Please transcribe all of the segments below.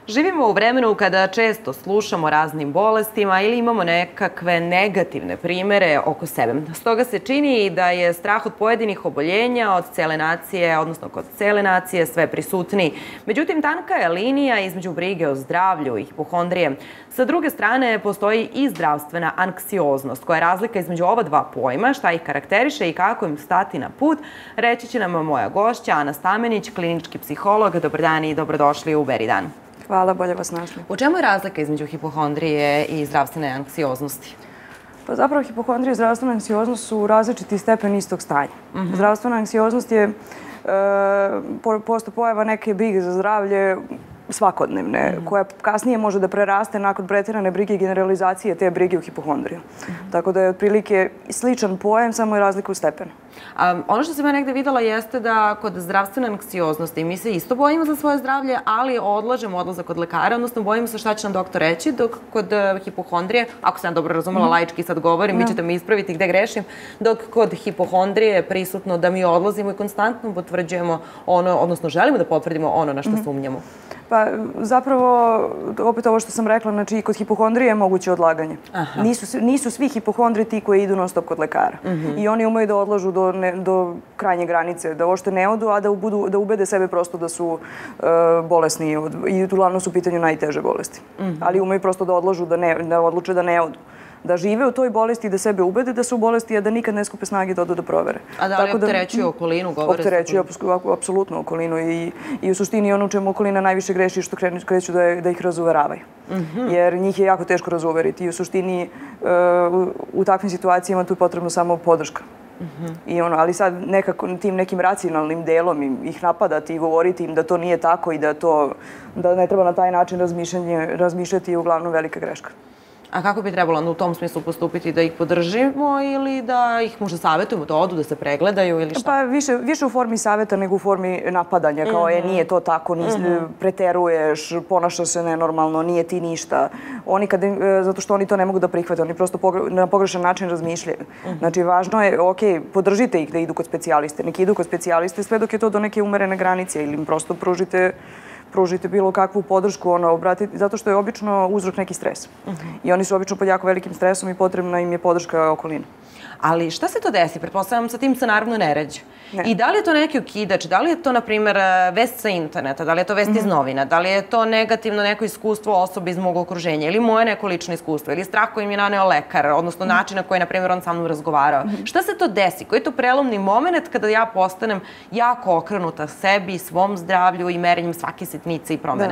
Živimo u vremenu kada često slušamo o raznim bolestima ili imamo nekakve negativne primere oko sebe. Stoga se čini da je strah od pojedinih oboljenja, od cele nacije, odnosno kod cele nacije, sve prisutniji. Međutim, tanka je linija između brige o zdravlju i hipohondrije. Sa druge strane, postoji i zdravstvena anksioznost, koja je razlika između ova dva pojma, šta ih karakteriše i kako im stati na put, reći će nam moja gošća Ana Stamenić, klinički psiholog. Dobar dan i dobrodošli u Beri dan. Hvala, bolje vas našli. U čemu je razlika između hipohondrije i zdravstvene anksioznosti? Pa zapravo hipohondrija i zdravstvena anksioznost su različiti stepen istog stanja. Zdravstvena anksioznost je pojava neke brige za zdravlje svakodnevne, koja kasnije može da preraste nakon pretjerane brige i generalizacije te brige u hipohondriju. Tako da je otprilike sličan pojam, samo je razlika u stepenu. Ono što sam ja negde videla jeste da kod zdravstvene anksioznosti mi se isto bojimo za svoje zdravlje, ali odlažemo odlazak kod lekara, odnosno bojimo se šta će nam doktor reći, dok kod hipohondrije, ako sam dobro razumela, laički sad govorim, vi ćete me ispraviti gde grešim, dok kod hipohondrije je prisutno da mi odlazimo i konstantno potvrđujemo ono, odnosno želimo da potvrdimo ono na što sumnjamo. Pa zapravo, opet ovo što sam rekla, znači i kod hipohondrije je moguće odlaganje. Nisu svi hipohondri ti koji idu non stop kod lekara. I oni umeju da odlažu do krajnje granice, da uopšte ne odu, a da ubede sebe prosto da su bolesni i uglavnom su u pitanju najteže bolesti. Ali umeju prosto da odlažu, da odluče da ne odu. Da žive u toj bolesti i da sebe ubede da su u bolesti, a da nikad ne skupe snage da odu da provere. A da li opterećuju okolinu? Opterećuju apsolutno okolinu i u suštini ono u čemu okolina najviše greši što kreću da ih razuveravaju. Jer njih je jako teško razuveriti i u suštini u takvim situacijama tu je potrebno samo podrška. Ali sad nekako tim nekim racionalnim delom ih napadati i govoriti im da to nije tako i da ne treba na taj način razmišljati je uglavnom velika greška. A kako bi trebalo u tom smislu postupiti? Da ih podržimo ili da ih možda savjetujemo da odu, da se pregledaju ili šta? Pa više u formi savjeta nego u formi napadanja, kao nije to tako, preteruješ, ponašaš se nenormalno, nije ti ništa. Zato što oni to ne mogu da prihvate, oni prosto na pogrešan način razmišljaju. Znači, važno je, ok, podržite ih da idu kod specijaliste, nek idu kod specijaliste sve dok je to do neke umerene granice ili im prosto pružite bilo kakvu podršku, zato što je obično uzrok neki stres. I oni su obično pod jako velikim stresom i potrebna im je podrška okoline. Ali šta se to desi? Pretpostavljam, sa tim se naravno ne ređe. I da li je to neki okidač? Da li je to, na primjer, vest sa interneta? Da li je to vest iz novina? Da li je to negativno neko iskustvo osobe iz mog okruženja? Ili moje neko lično iskustvo? Ili strah koji mi je naneo lekar? Odnosno način na koji je, na primjer, on sa mnom razgovarao? Šta se to desi? Koji je to prelomni moment kada ja postanem jako okrenuta sebi, svom zdravlju i merenjem svake sitnice i promene?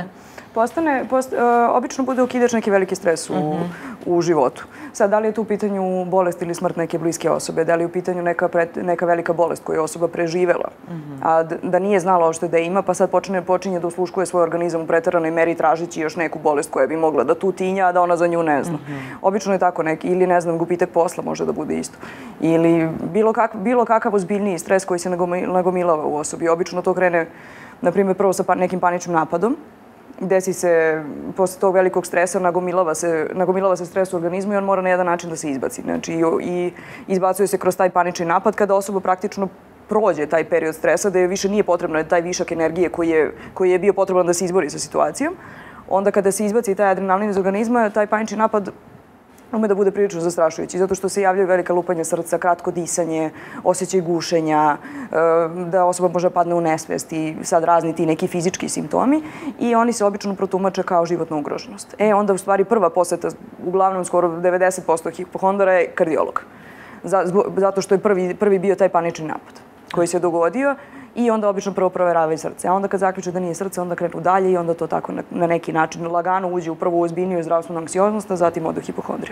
Obično bude okidač neki veliki stres u životu. Sad, da li je tu u pitanju bolest ili smrt neke bliske osobe, da li je u pitanju neka velika bolest koju je osoba preživela, a da nije znala uopšte da je ima, pa sad počinje da usluškuje svoj organizam u preteranoj meri tražići još neku bolest koja bi mogla da tu tinja, a da ona za nju ne zna. Obično je tako neki, ili ne znam, gubitak posla može da bude isto. Ili bilo kakav ozbiljniji stres koji se nagomilava u osobi. Obično to krene, na primjer, prvo sa nekim paničnim napadom, desi se, posle tog velikog stresa, nagomilava se stres u organizmu i on mora na jedan način da se izbaci. Znači, i izbacuje se kroz taj panični napad kada osoba praktično prođe taj period stresa, da je više nije potrebno taj višak energije koji je bio potreban da se izbori sa situacijom. Onda kada se izbaci taj adrenalin iz organizma, taj panični napad ume da bude prilično zastrašujući, zato što se javljaju velika lupanja srca, kratko disanje, osjećaj gušenja, da osoba može padne u nesvest i sad razni ti neki fizički simptomi i oni se obično protumače kao životna ugroženost. Onda u stvari prva poseta, uglavnom skoro 90% hipohondara je kardiolog. Zato što je prvi bio taj panični napad koji se dogodio i onda obično prvo proveravaju srce. A onda kad zaključe da nije srce, onda krenu dalje i onda to tako na neki način lagano uđe u prvu ozbiljniju zdravstvenu anksioznost, a zatim ode u hipohondriju.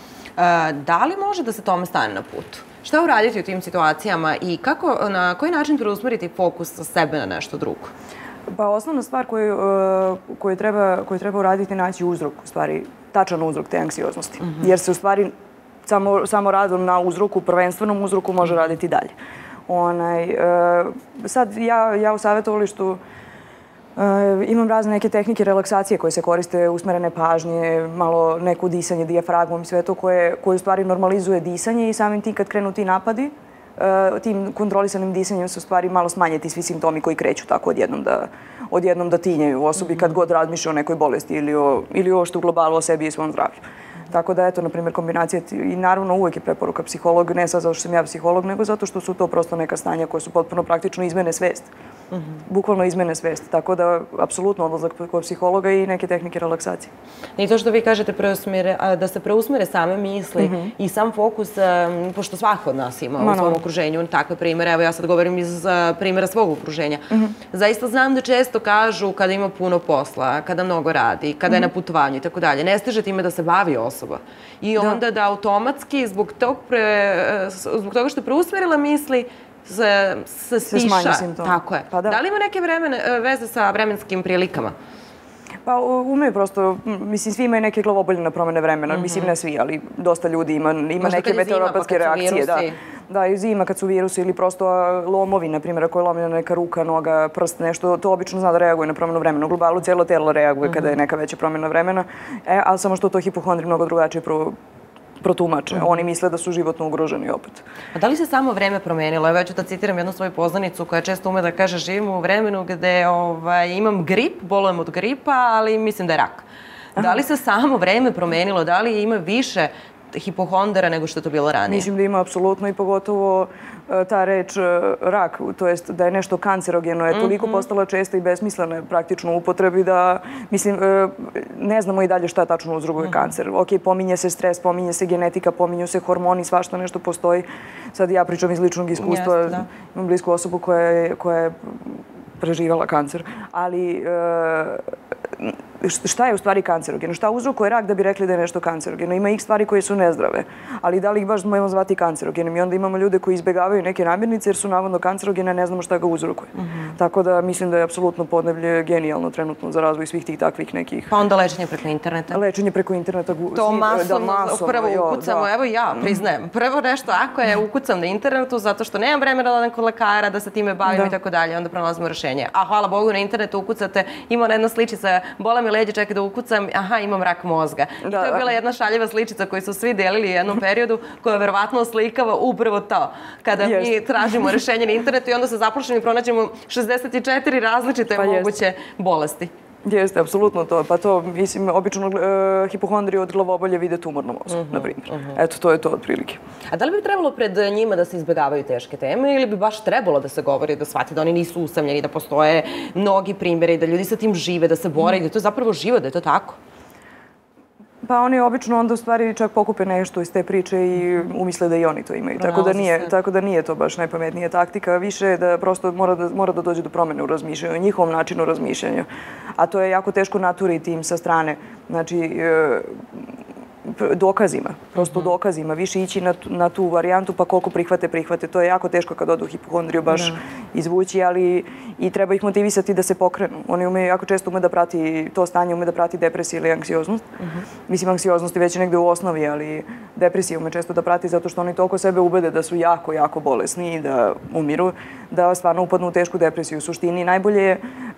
Da li može da se tome stane na put? Šta uraditi u tim situacijama i na koji način preusmeriti fokus sa sebe na nešto drugo? Pa osnovna stvar koju treba uraditi je naći uzrok, u stvari tačan uzrok te anksioznosti. Jer se u stvari samo radom na uzroku, prvenstvenom uzroku može raditi dalje. Sad ja u savjetovalištu imam razne neke tehnike relaksacije koje se koriste, usmerene pažnje, malo neko disanje dijafragmom i sve to koje u stvari normalizuje disanje i samim tim kad krenu ti napadi, tim kontrolisanim disanjem se u stvari malo smanje ti svi simptomi koji kreću tako odjednom da tinjaju u osobi kad god razmišlja o nekoj bolesti ili o što u globalu o sebi i svom zdravlju. Tako da, eto, na primjer, kombinacija, i naravno uvek je preporuka psiholog, ne sad zato što sam ja psiholog, nego zato što su to prosto neka stanja koja su potpuno praktično izmene svesti. Bukvalno izmene svesti. Tako da, apsolutno odlazak kod psihologa i neke tehnike relaksacije. I to što vi kažete da se preusmere same misli i sam fokus, pošto svako od nas ima u svom okruženju takve primere, evo ja sad govorim iz primjera svog okruženja, zaista znam da često kažu kada ima puno posla, kada mnogo radi, kada je na putovanju i tako dalje, ne stiže time da se bavi osoba. I onda da automatski zbog toga što je preusmerila misli, se stiša. Tako je. Da li ima neke veze sa vremenskim prilikama? Pa umeju prosto, mislim, svi imaju neke glavoboljne promene vremena, mislim ne svi, ali dosta ljudi ima neke meteoropatske reakcije. Da, i zima kad su virusi ili prosto lomovi, na primjer, ako je lomljena neka ruka, noga, prst, nešto, to obično zna da reaguje na promenu vremena. U globalu cijelo telo reaguje kada je neka veća promena vremena, ali samo što to hipohondri mnogo drugačije protumače. Oni misle da su životno ugroženi opet. A da li se samo vreme promenilo? Evo ja ću da citiram jednu svoju poznanicu koja često ume da kaže živim u vremenu gde imam grip, bolujem od gripa, ali mislim da je rak. Da li se samo vreme promenilo? Da li ima više hipohondera nego što je to bilo ranije? Mislim da ima apsolutno i pogotovo ta reč rak, to jest da je nešto kancerogeno, je toliko postala česta i besmislena praktično u upotrebi da, mislim, ne znamo i dalje šta tačno uzrokuje kancer. Ok, pominje se stres, pominje se genetika, pominju se hormoni, svašta nešto postoji. Sad ja pričam iz ličnog iskustva, imam blisku osobu koja je preživjela kancer, ali šta je u stvari kancerogeno? Šta uzrokuje rak da bi rekli da je nešto kancerogeno? Ima ih stvari koje su nezdrave, ali da li ih baš možemo zvati kancerogenim? I onda imamo ljude koji izbegavaju neke namirnice jer su navodno kancerogene, a ne znamo šta ga uzrokuje. Tako da mislim da je apsolutno podneblje genijalno trenutno za razvoj svih tih takvih nekih... Pa onda lečenje preko interneta. Lečenje preko interneta. To masovno, prvo ukucamo, evo ja priznajem, prvo nešto ako je ukucam na internetu zato što nemam vremena da odem kod lekara, da se time bavim i tako dalje, onda pronalazimo rešenje. A hvala Bogu na internetu ukucate, ima jedna sličica, bola mi leđe, čekaj da ukucam, aha, imam rak mozga. I to je bila jedna šaljiva sličica koju su svi delili u jednom periodu, koja verovatno oslikava upravo to. Kada mi tražimo rešenje na internetu i onda se zaplašimo i pronađemo 64 različite moguće bolesti. Jeste, apsolutno to. Pa to, mislim, obično hipohondri od glavobolje vide tumornom mozgu, na primjer. Eto, to je to otprilike. A da li bi trebalo pred njima da se izbegavaju teške teme ili bi baš trebalo da se govori, da shvati da oni nisu usamljeni, da postoje mnogi primjeri, da ljudi sa tim žive, da se bore i da to je zapravo život, da je to tako? Pa oni obično onda u stvari čak pokupe nešto iz te priče i umisle da i oni to imaju. Tako da nije to baš najpametnija taktika. Više je da prosto mora da dođe do promene u razmišljanju, njihovom načinu razmišljanja. A to je jako teško naturiti im sa strane. Znači, dokazima, prosto dokazima, više ići na tu varijantu, pa koliko prihvate. To je jako teško kad odu hipohondriju baš izvući, ali i treba ih motivisati da se pokrenu. Oni jako često ume da prati to stanje, ume da prati depresiju ili anksioznost. Mislim, anksioznost je već negde u osnovi, ali depresija ume često da prati zato što oni toliko sebe ubede da su jako, jako bolesni i da umiru, da stvarno upadnu u tešku depresiju. U suštini najbolje je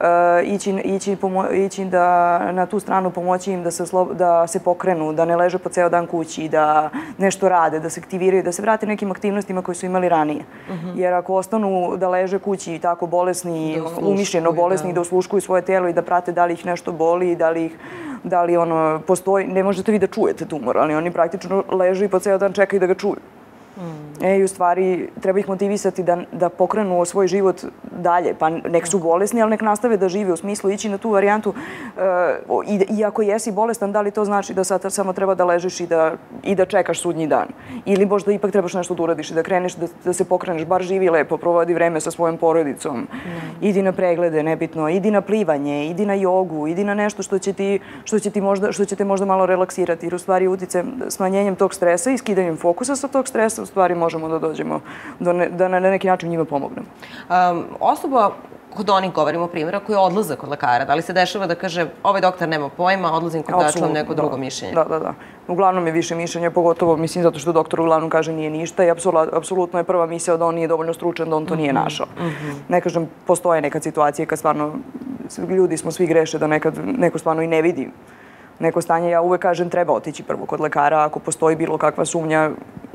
ići na tu stranu, pomoći im da se pokrenu, da ne leže po ceo dan kući, da nešto rade, da se aktiviraju, da se vrate nekim aktivnostima koje su imali ranije. Jer ako ostanu da leže kući tako bolesni, umišljeno bolesni, da osluškuju svoje telo i da prate da li ih nešto boli, da li ono postoji, ne možete vi da čujete tumor, ali oni praktično leže i po ceo dan čekaju da ga čuju. I u stvari treba ih motivisati da pokrenu svoj život dalje. Pa nek su bolesni, ali nek nastave da žive, u smislu ići na tu varijantu. I ako jesi bolestan, da li to znači da sad samo treba da ležeš i da čekaš sudnji dan? Ili možda ipak trebaš nešto da uradiš i da kreneš, da se pokreneš, bar živi lepo, provodi vreme sa svojom porodicom. Idi na preglede, nebitno, idi na plivanje, idi na jogu, idi na nešto što će te možda malo relaksirati. Jer u stvari uticajem smanjenjem tog stresa i skidanjem fokusa sa tog stresa u stvari možemo da dođemo, da na neki način njima pomognemo. Osoba, kod onih govorimo primjera, koji odlaze kod lekara, da li se dešava da kaže ovaj doktor nema pojma, odlazim kod da čuvam neko drugo mišljenje? Da. Uglavnom je više mišljenja, pogotovo mislim zato što doktor uglavnom kaže nije ništa i apsolutno je prva misao da on nije dovoljno stručan, da on to nije našao. Ne kažem, postoje neka situacija kad stvarno ljudi smo svi greše da nekad neko stvarno i ne vidi neko stanje. Ja uvek kažem treba otići prvo kod lekara ako postoji bilo kakva sumnja.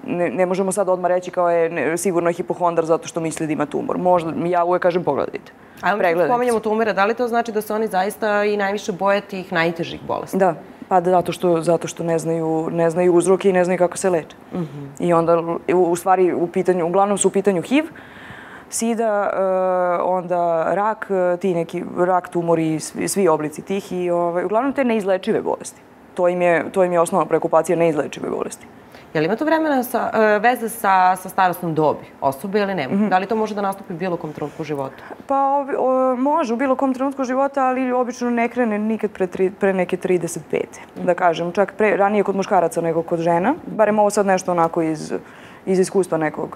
ne možemo sad odmah reći kao je sigurno je hipohondar zato što misli da ima tumor. Možda, ja uvek kažem pogledajte. Ajmo spomenjamo tumore, da li to znači da se oni zaista i najviše boje tih najtežih bolesti? Da, pa zato što ne znaju uzroke i ne znaju kako se leče. I onda, u stvari, uglavnom su u pitanju HIV, sida, onda rak, rak, tumori, svi oblici tih i uglavnom te neizlečive bolesti. To im je osnovna preokupacija, neizlečive bolesti. Je li ima to veze sa starosnom dobi osobe ili nema? Da li to može da nastupi u bilo kom trenutku života? Pa može u bilo kom trenutku života, ali obično ne krene nikad pre neke 35. Da kažem, čak ranije kod muškaraca nego kod žena. Barem ovo sad nešto onako iz iskustva nekog.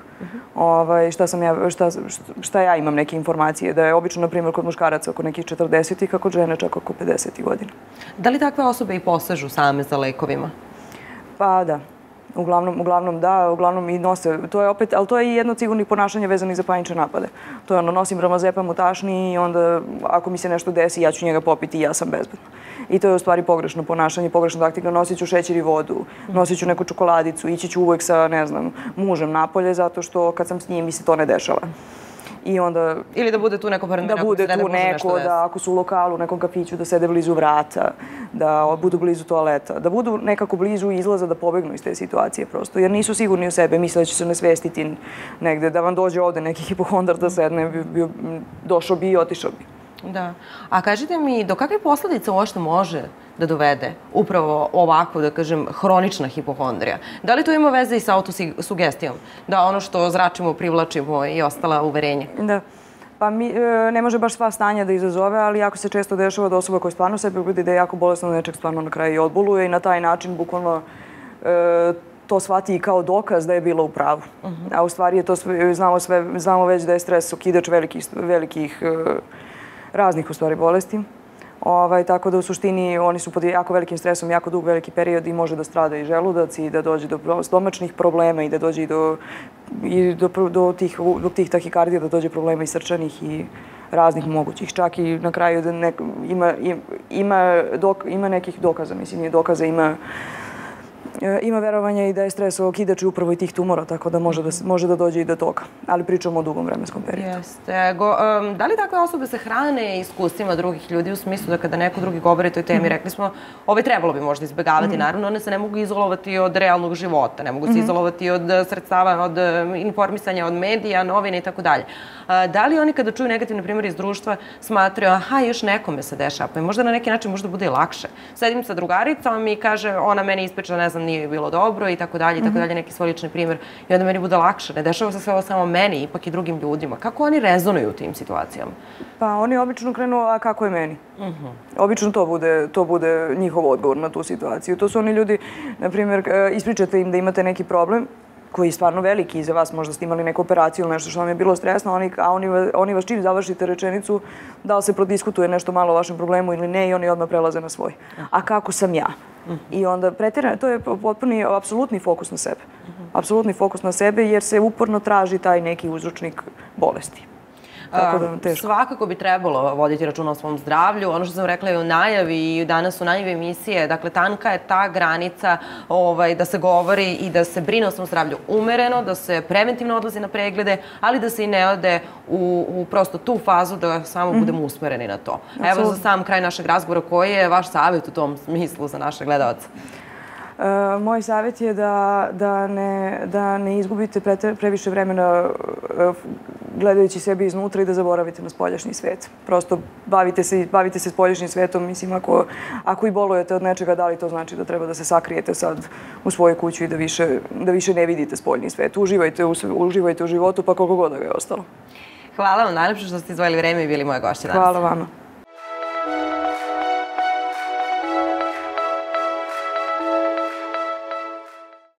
Šta ja imam neke informacije, da je obično, na primjer, kod muškaraca oko nekih 40-ih, a kod žene čak oko 50 godina. Da li takve osobe i posežu same za lekovima? Pa da. Uglavnom da, uglavnom i nose. Ali to je i jedno od sigurnih ponašanja vezanih za panične napade. To je nosim bramazepam u tašni i onda ako mi se nešto desi, ja ću njega popiti i ja sam bezbedna. I to je u stvari pogrešno ponašanje, pogrešna taktika. Nosit ću šećer i vodu, nosit ću neku čokoladicu, ići ću uvek sa, ne znam, mužem napolje zato što kad sam s njim mi se to ne dešava. I onda... Ili da bude tu neko pored mene, da bude tu neko, da ako su u lokalu, u nekom kafiću, da sede blizu vrata, da budu blizu toaleta, da budu nekako blizu izlaza, da pobegnu iz te situacije prosto, jer nisu sigurni u sebe, misle da će se nasvestiti negde, da vam dođe ovde neki hipohondar da sedne, došao bi i otišao bi. Da. A kažite mi, do kakve posledice uopšte može da dovede upravo ovako, da kažem, hronična hipohondrija? Da li to ima veze i sa autosugestijom? Da ono što zračimo, privlačimo i ostala uverenja? Da. Pa ne može baš sva stanja da izazove, ali jako se često dešava da osoba koja stvarno sebe ubedi da je jako bolesna od nečeg stvarno na kraju i odboluje i na taj način bukvalno to shvati i kao dokaz da je bila u pravu. A u stvari je to, znamo već da je stres okidač velikih raznih u stvari bolesti. Tako da u suštini oni su pod jako velikim stresom, jako dug veliki period i može da strada i želudac i da dođe do stomačnih problema i da dođe i do tih tahikardija, da dođe problema i srčanih i raznih mogućih. Čak i na kraju ima nekih dokaza, mislim, nije dokaza, ima verovanja i da je stres okidač i upravo i tih tumora, tako da može da dođe i do toga. Ali pričamo o dugom vremenskom periodu. Jeste. Da li takve osobe se hrane iskustvima drugih ljudi u smislu da kada neko drugi govori o toj temi, rekli smo, trebalo bi možda izbegavati, naravno, one se ne mogu izolovati od realnog života, ne mogu se izolovati od sredstava, od informisanja, od medija, novine i tako dalje. Da li oni kada čuju negativne primjere iz društva smatraju, aha, još nekome se dešava, pa možda na neki način možda bude i lakše. Sedim sa drugaricom i kaže, ona meni ispriča, ne znam, nije bilo dobro i tako dalje, neki svoj lični primjer i onda meni bude lakše. Ne dešava se sve ovo samo meni, ipak i drugim ljudima. Kako oni rezonuju u tim situacijama? Pa oni obično krenu, a kako je meni? Obično to bude njihov odgovor na tu situaciju. To su oni ljudi, na primjer, ispričate im da imate neki problem koji je stvarno veliki i za vas, možda ste imali neku operaciju ili nešto što vam je bilo stresno, a oni vas čim završite rečenicu, da li se prodiskutuje nešto malo o vašem problemu ili ne i oni odmah prelaze na svoj. A kako sam ja? I onda to je potpuni, apsolutni fokus na sebe. Apsolutni fokus na sebe jer se uporno traži taj neki uzročnik bolesti. Svakako bi trebalo voditi računa o svom zdravlju. Ono što sam rekla i u najavi i danas u najavi emisije, dakle, tanka je ta granica da se govori i da se brine o svom zdravlju umereno, da se preventivno odlazi na preglede, ali da se i ne ode u prosto tu fazu da samo budemo usmereni na to. Evo za sam kraj našeg razgovora, koji je vaš savjet u tom smislu za naše gledalce? Moj savjet je da ne izgubite previše vremena gledajući sebe iznutra i da zaboravite na spoljašnji svet. Prosto bavite se spoljašnjim svetom. Mislim, ako i bolujete od nečega, da li to znači da treba da se sakrijete sad u svojoj kući i da više ne vidite spoljni svet. Uživajte u životu, pa koliko god da ga je ostalo. Hvala vam najlepše što ste izdvojili vreme i bili moja gošća danas. Hvala vama.